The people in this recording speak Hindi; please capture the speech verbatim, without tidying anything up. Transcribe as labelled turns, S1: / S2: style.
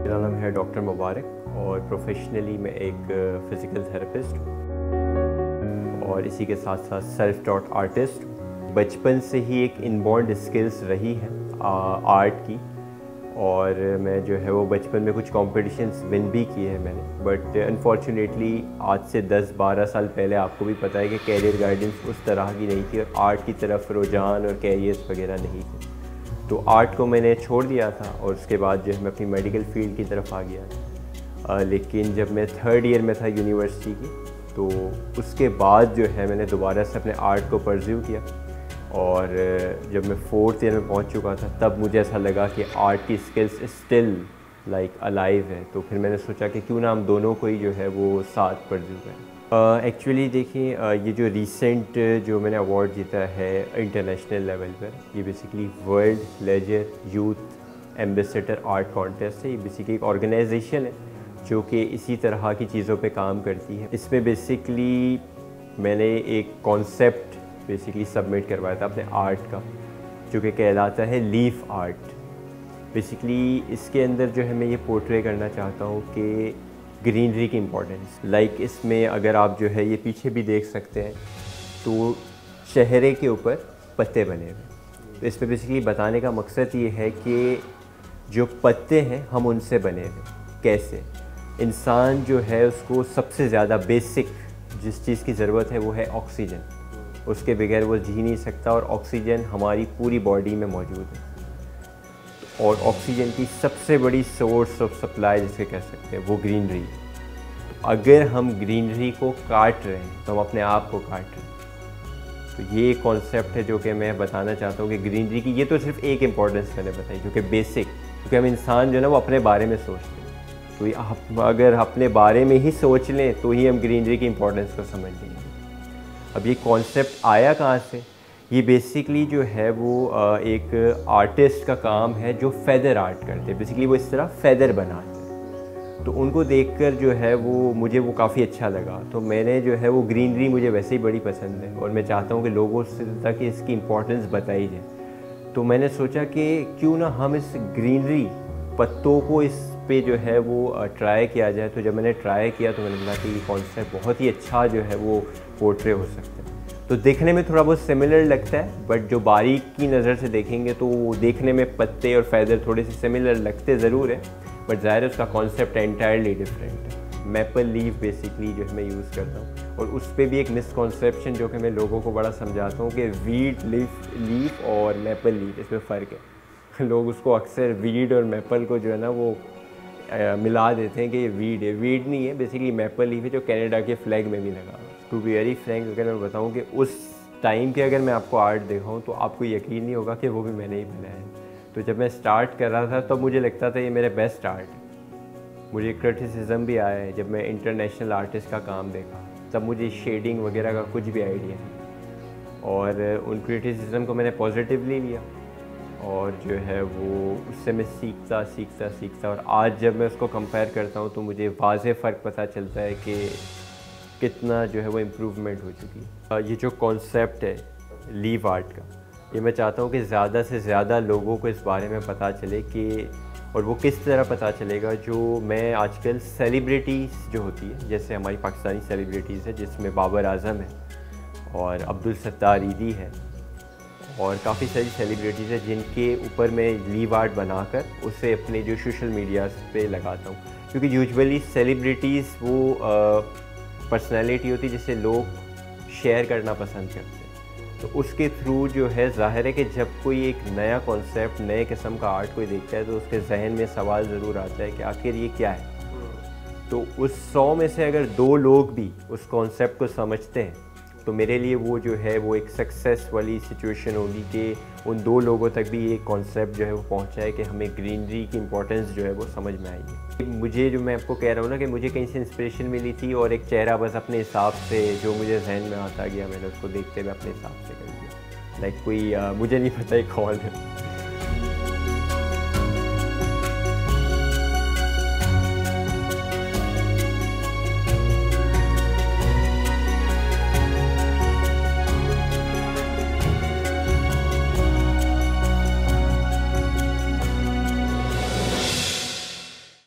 S1: मेरा नाम है डॉक्टर मुबारक और प्रोफेशनली मैं एक फ़िज़िकल थेरेपिस्ट और इसी के साथ साथ सेल्फ टॉट आर्टिस्ट। बचपन से ही एक इनबॉर्न स्किल्स रही है आर्ट की, और मैं जो है वो बचपन में कुछ कॉम्पिटिशन्स विन भी किए हैं मैंने। बट अनफॉर्चुनेटली आज से दस बारह साल पहले आपको भी पता है कि कैरियर गाइडेंस उस तरह की नहीं थी और आर्ट की तरफ रुझान और कैरियर्स वगैरह नहीं थे। तो आर्ट को मैंने छोड़ दिया था और उसके बाद जो है मैं अपनी मेडिकल फील्ड की तरफ आ गया था। आ, लेकिन जब मैं थर्ड ईयर में था यूनिवर्सिटी की, तो उसके बाद जो है मैंने दोबारा से अपने आर्ट को परस्यू किया। और जब मैं फोर्थ ईयर में पहुंच चुका था तब मुझे ऐसा लगा कि आर्ट की स्किल्स स्टिल लाइक अलाइव है। तो फिर मैंने सोचा कि क्यों ना हम दोनों को ही जो है वो साथ परस्यू करें। एक्चुअली uh, देखिए uh, ये जो रीसेंट जो मैंने अवार्ड जीता है इंटरनेशनल लेवल पर, ये basically world leisure youth ambassador art contest है। ये बेसिकली एक ऑर्गेनाइजेशन है जो कि इसी तरह की चीज़ों पे काम करती है। इसमें बेसिकली मैंने एक कॉन्सेप्ट बेसिकली सबमिट करवाया था अपने आर्ट का, जो कि कहलाता है लीफ आर्ट। बेसिकली इसके अंदर जो है मैं ये पोर्ट्रे करना चाहता हूँ कि ग्रीनरी की इम्पोर्टेंस। लाइक like इसमें अगर आप जो है ये पीछे भी देख सकते हैं तो चेहरे के ऊपर पत्ते बने हुए। तो इसमें बेसिकली बताने का मकसद ये है कि जो पत्ते हैं हम उनसे बने हुए। कैसे इंसान जो है उसको सबसे ज़्यादा बेसिक जिस चीज़ की ज़रूरत है वो है ऑक्सीजन। उसके बगैर वो जी नहीं सकता, और ऑक्सीजन हमारी पूरी बॉडी में मौजूद है। और ऑक्सीजन की सबसे बड़ी सोर्स ऑफ सप्लाई जिसे कह सकते हैं वो ग्रीनरी। अगर हम ग्रीनरी को काट रहे हैं तो हम अपने आप को काट रहे हैं। तो ये एक कॉन्सेप्ट है जो कि मैं बताना चाहता हूँ कि ग्रीनरी की ये तो सिर्फ एक इम्पॉर्टेंस मैंने बताई जो कि बेसिक, क्योंकि हम इंसान जो है ना वो अपने बारे में सोचते हैं। तो आप अगर अपने बारे में ही सोच लें तो ही हम ग्रीनरी की इम्पोर्टेंस को समझ लेंगे। अब ये कॉन्सेप्ट आया कहाँ से? ये बेसिकली जो है वो एक आर्टिस्ट का काम है जो फेदर आर्ट करते हैं। बेसिकली वो इस तरह फेदर बनाते हैं। तो उनको देखकर जो है वो मुझे वो काफ़ी अच्छा लगा। तो मैंने जो है वो ग्रीनरी मुझे वैसे ही बड़ी पसंद है और मैं चाहता हूँ कि लोगों से तक इसकी इम्पोर्टेंस बताई जाए। तो मैंने सोचा कि क्यों ना हम इस ग्रीनरी पत्तों को इस पे जो है वो ट्राई किया जाए। तो जब मैंने ट्राई किया तो मैंने बोला कि ये कॉन्सेप्ट बहुत ही अच्छा जो है वो पोर्ट्रे हो सकता है। तो देखने में थोड़ा बहुत सिमिलर लगता है, बट जो बारीक की नज़र से देखेंगे तो वो देखने में पत्ते और फैदर थोड़े से सिमिलर लगते ज़रूर है, बट ज़ाहिर है उसका कॉन्सेप्ट एंटायरली डिफरेंट है। मैपल लीफ बेसिकली जो है मैं यूज़ करता हूँ, और उस पर भी एक मिसकॉन्सेप्शन जो कि मैं लोगों को बड़ा समझाता हूँ कि वीड लीफ लीफ और मैपल लीफ इसमें फ़र्क है। लोग उसको अक्सर वीड और मैपल को जो है ना वो आ, मिला देते हैं कि ये वीड है। वीड नहीं है, बेसिकली मैपल लीफ है जो कनाडा के फ्लैग में भी लगा हुआ है। टू बी वेरी फ्रैंक अगर मैं बताऊं कि उस टाइम के अगर मैं आपको आर्ट दिखाऊं तो आपको यकीन नहीं होगा कि वो भी मैंने ही बनाया है। तो जब मैं स्टार्ट कर रहा था तब तो मुझे लगता था ये मेरे बेस्ट आर्ट है। मुझे क्रिटिसिज्म भी आया है जब मैं इंटरनेशनल आर्टिस्ट का काम देखा, तब मुझे शेडिंग वगैरह का कुछ भी आइडिया नहीं, और उन क्रिटिसिज्म को मैंने पॉजिटिवली लिया और जो है वो उससे मैं सीखता सीखता सीखता और आज जब मैं उसको कंपेयर करता हूँ तो मुझे वाज़ेह फ़र्क पता चलता है कि कितना जो है वो इम्प्रूवमेंट हो चुकी है। ये जो कॉन्सेप्ट है लीव आर्ट का, ये मैं चाहता हूँ कि ज़्यादा से ज़्यादा लोगों को इस बारे में पता चले कि, और वो किस तरह पता चलेगा, जो मैं आजकल सेलिब्रिटीज़ जो होती है, जैसे हमारी पाकिस्तानी सेलिब्रिटीज़ है जिसमें बाबर आज़म है और अब्दुल सत्तार ईदी है और काफ़ी सारी सेलिब्रिटीज़ है जिनके ऊपर मैं लीव आर्ट बनाकर उसे अपने जो सोशल मीडिया पे लगाता हूँ। क्योंकि यूजुअली सेलिब्रिटीज़ वो पर्सनैलिटी होती है जिसे लोग शेयर करना पसंद करते हैं। तो उसके थ्रू जो है ज़ाहिर है कि जब कोई एक नया कॉन्सेप्ट नए किस्म का आर्ट कोई देखता है तो उसके जहन में सवाल ज़रूर आता है कि आखिर ये क्या है। तो उस सौ में से अगर दो लोग भी उस कॉन्सेप्ट को समझते हैं तो मेरे लिए वो जो है वो एक सक्सेस वाली सिचुएशन होगी कि उन दो लोगों तक भी ये कॉन्सेप्ट जो है वो पहुंचा है कि हमें ग्रीनरी की इम्पोर्टेंस जो है वो समझ में आई है। मुझे जो मैं आपको कह रहा हूँ ना कि मुझे कहीं से इंस्पिरेशन मिली थी और एक चेहरा बस अपने हिसाब से जो मुझे जहन में आता गया मैंने उसको देखते हुए अपने हिसाब से कर दिया। लाइक कोई आ, मुझे नहीं पता एक कौन है।